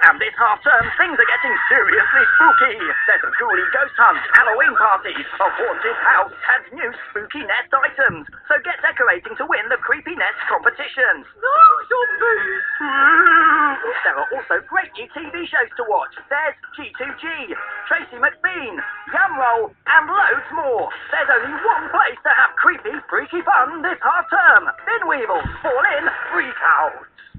And this half-term, things are getting seriously spooky. There's a ghoulie ghost hunt, Halloween parties, a haunted house, and new spooky nest items. So get decorating to win the Creepy Nest competition. No zombies! There are also great new TV shows to watch. There's G2G, Tracy McBean, Yum Roll, and loads more. There's only one place to have creepy, freaky fun this half-term. Binweevils, fall in, freak out.